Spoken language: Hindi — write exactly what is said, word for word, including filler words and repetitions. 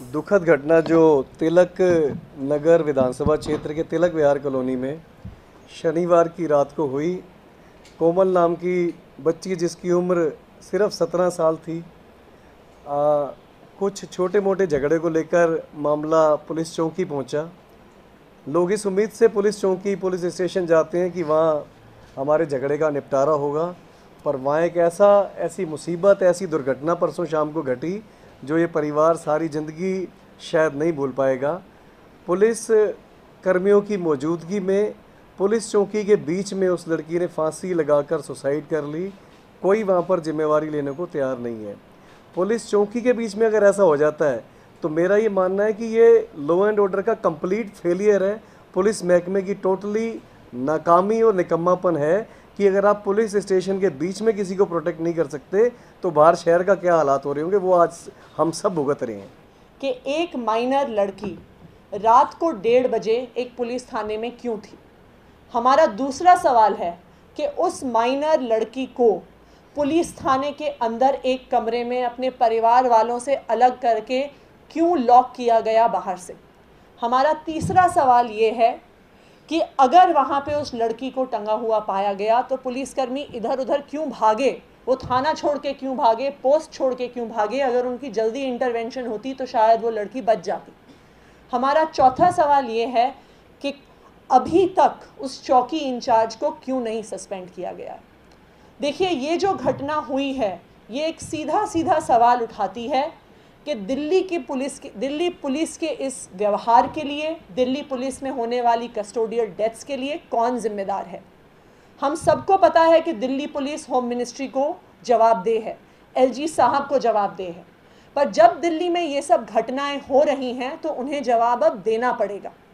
दुखद घटना जो तिलक नगर विधानसभा क्षेत्र के तिलक विहार कॉलोनी में शनिवार की रात को हुई। कोमल नाम की बच्ची जिसकी उम्र सिर्फ सत्रह साल थी, आ, कुछ छोटे मोटे झगड़े को लेकर मामला पुलिस चौकी पहुंचा। लोग इस उम्मीद से पुलिस चौकी पुलिस स्टेशन जाते हैं कि वहाँ हमारे झगड़े का निपटारा होगा, पर वहाँ एक ऐसा ऐसी मुसीबत ऐसी दुर्घटना परसों शाम को घटी जो ये परिवार सारी ज़िंदगी शायद नहीं भूल पाएगा। पुलिस कर्मियों की मौजूदगी में पुलिस चौकी के बीच में उस लड़की ने फांसी लगाकर सुसाइड कर ली। कोई वहाँ पर जिम्मेवारी लेने को तैयार नहीं है। पुलिस चौकी के बीच में अगर ऐसा हो जाता है तो मेरा ये मानना है कि ये लॉ एंड ऑर्डर का कंप्लीट फेलियर है। पुलिस महकमे की टोटली नाकामी और निकम्मापन है कि अगर आप पुलिस स्टेशन के बीच में किसी को प्रोटेक्ट नहीं कर सकते तो बाहर शहर का क्या हालात हो रहे होंगे वो आज हम सब भुगत रहे हैं। कि एक माइनर लड़की रात को डेढ़ बजे एक पुलिस थाने में क्यों थी। हमारा दूसरा सवाल है कि उस माइनर लड़की को पुलिस थाने के अंदर एक कमरे में अपने परिवार वालों से अलग करके क्यों लॉक किया गया बाहर से। हमारा तीसरा सवाल ये है कि अगर वहाँ पे उस लड़की को टंगा हुआ पाया गया तो पुलिसकर्मी इधर उधर क्यों भागे, वो थाना छोड़ के क्यों भागे, पोस्ट छोड़ के क्यों भागे। अगर उनकी जल्दी इंटरवेंशन होती तो शायद वो लड़की बच जाती। हमारा चौथा सवाल ये है कि अभी तक उस चौकी इंचार्ज को क्यों नहीं सस्पेंड किया गया। देखिए, ये जो घटना हुई है ये एक सीधा सीधा सवाल उठाती है कि दिल्ली की पुलिस के दिल्ली पुलिस के इस व्यवहार के लिए, दिल्ली पुलिस में होने वाली कस्टोडियल डेथ्स के लिए कौन जिम्मेदार है। हम सबको पता है कि दिल्ली पुलिस होम मिनिस्ट्री को जवाबदेह है, एलजी साहब को जवाबदेह है, पर जब दिल्ली में ये सब घटनाएं हो रही हैं तो उन्हें जवाब अब देना पड़ेगा।